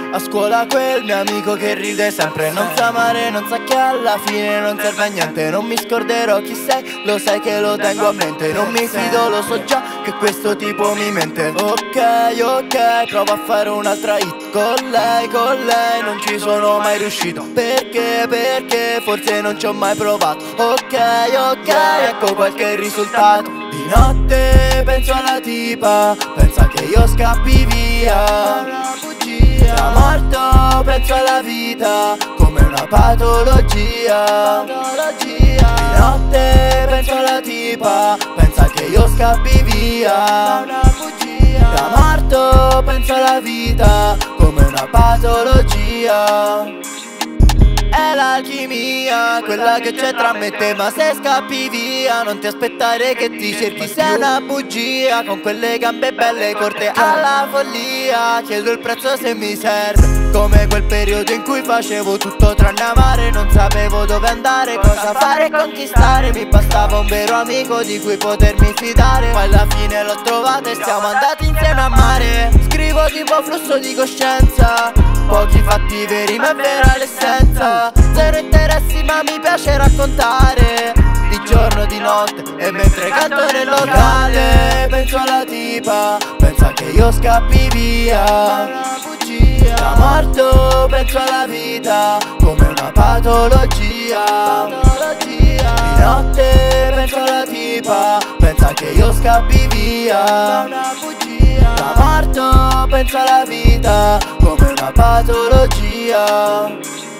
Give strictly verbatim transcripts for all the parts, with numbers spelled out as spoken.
A scuola quel mio amico che ride sempre, non sa amare, non sa che alla fine non serve a niente. Non mi scorderò chi sei, lo sai che lo tengo a mente. Non mi fido, lo so già che questo tipo mi mente. Ok, ok, provo a fare un'altra hit con lei, con lei non ci sono mai riuscito. Perché, perché forse non ci ho mai provato. Ok, ok, ecco qualche risultato. Di notte penso alla tipa, pensa che io scappi via. Da morto penso alla vita come una patologia. Di notte penso alla tipa, pensa che io scappi via. Da morto penso alla vita come una patologia. È l'alchimia, quella che c'è tra me e te. Ma se scappi via non ti aspettare che ti cerchi, sei una bugia. Con quelle gambe belle corte alla follia, chiedo il prezzo se mi serve. Come quel periodo in cui facevo tutto tranne amare. Non sapevo dove andare, cosa fare e conquistare. Mi bastava un vero amico di cui potermi fidare. Poi alla fine l'ho trovata e siamo andati insieme a mare. Scrivo tipo flusso di coscienza, pochi fatti veri ma è vera l'essenza. Zero interessi ma mi piace raccontare, di giorno, di notte e mentre canto nel locale. Penso alla tipa, pensa che io scappi via. Da morto penso alla vita come una patologia. Di notte penso alla tipa, pensa che io scappi via. Da morto penso alla vita come una patologia.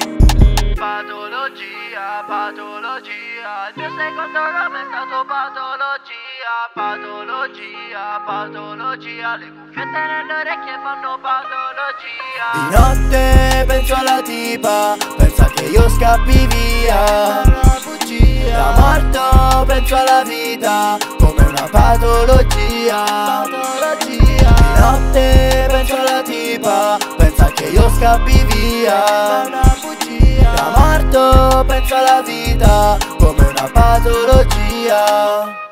Patologia, patologia, il mio secondo nome è stato patologia. Patologia, patologia, le cuffiette nelle orecchie fanno patologia. Di notte penso alla tipa, pensa che io scappi via. Da morto penso alla vita come una patologia. Di notte penso alla tipa, pensa che io scappi via. Da morto penso alla vita come una patologia.